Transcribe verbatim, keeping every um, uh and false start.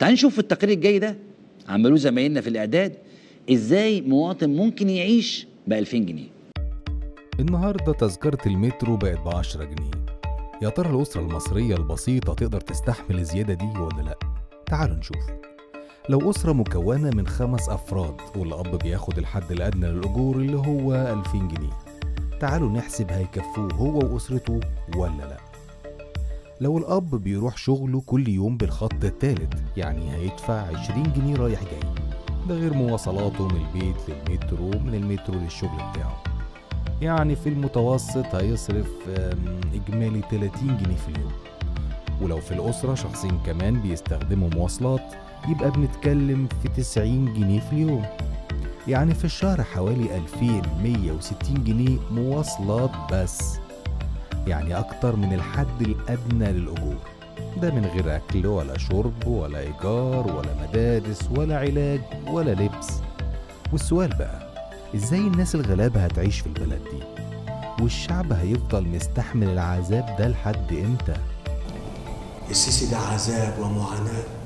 تعال نشوف في التقرير الجاي ده عملوه زمايلنا في الاعداد ازاي مواطن ممكن يعيش ب ألفين جنيه. النهارده تذكرة المترو بقت بعشرة جنيه. يا ترى الأسرة المصرية البسيطة تقدر تستحمل الزيادة دي ولا لأ؟ تعالوا نشوف. لو أسرة مكونة من خمس أفراد والأب بياخد الحد الأدنى للأجور اللي هو ألفين جنيه، تعالوا نحسب هيكفوه هو وأسرته ولا لأ. لو الأب بيروح شغله كل يوم بالخط التالت يعني هيدفع عشرين جنيه رايح جاي، ده غير مواصلاته من البيت للمترو من المترو للشغل بتاعه، يعني في المتوسط هيصرف إجمالي تلاتين جنيه في اليوم. ولو في الأسرة شخصين كمان بيستخدموا مواصلات يبقى بنتكلم في تسعين جنيه في اليوم، يعني في الشهر حوالي ألفين ومية وستين جنيه مواصلات بس، يعني أكتر من الحد الأدنى للأجور، ده من غير أكل ولا شرب ولا إيجار ولا مدارس ولا علاج ولا لبس. والسؤال بقى، إزاي الناس الغلابة هتعيش في البلد دي؟ والشعب هيفضل مستحمل العذاب ده لحد إمتى؟ السيسي ده عذاب ومعاناة،